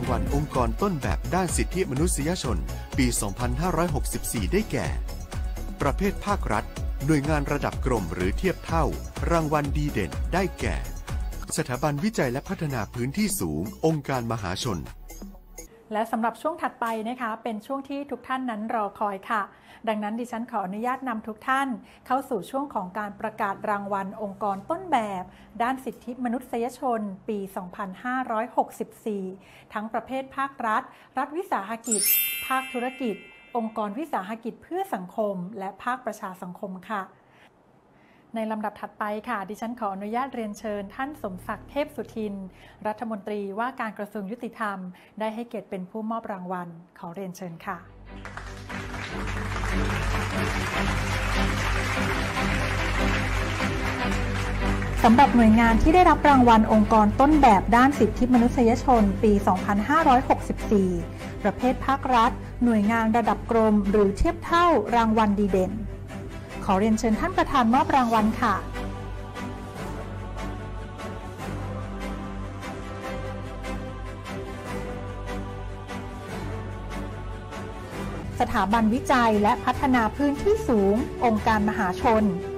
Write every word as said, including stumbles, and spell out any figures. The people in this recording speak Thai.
วัลองค์กรต้นแบบด้านสิทธิมนุษยชนปี สองพันห้าร้อยหกสิบสี่ ได้แก่ ประเภทภาครัฐหน่วยงานระดับกรมหรือเทียบเท่ารางวัลดีเด่นได้แก่สถาบันวิจัยและพัฒนาพื้นที่สูงองค์การมหาชนและสำหรับช่วงถัดไปนะคะเป็นช่วงที่ทุกท่านนั้นรอคอยค่ะดังนั้นดิฉันขออนุญาตนำทุกท่านเข้าสู่ช่วงของการประกาศรางวัลองค์กรต้นแบบด้านสิทธิมนุษยชนปี สองพันห้าร้อยหกสิบสี่ ทั้งประเภทภาครัฐรัฐวิสาหกิจภาคธุรกิจองค์กรวิสาหกิจเพื่อสังคมและภาคประชาสังคมค่ะในลำดับถัดไปค่ะดิฉันขออนุญาตเรียนเชิญท่านสมศักดิ์เทพสุทินรัฐมนตรีว่าการกระทรวงยุติธรรมได้ให้เกียรติเป็นผู้มอบรางวัลขอเรียนเชิญค่ะสำหรับหน่วยงานที่ได้รับรางวัลองค์กรต้นแบบด้านสิทธิมนุษยชนปี สองพันห้าร้อยหกสิบสี่ ประเภทภาครัฐหน่วยงานระดับกรมหรือเทียบเท่ารางวัลดีเด่นขอเรียนเชิญท่านประธานมอบรางวัลค่ะสถาบันวิจัยและพัฒนาพื้นที่สูงองค์การมหาชน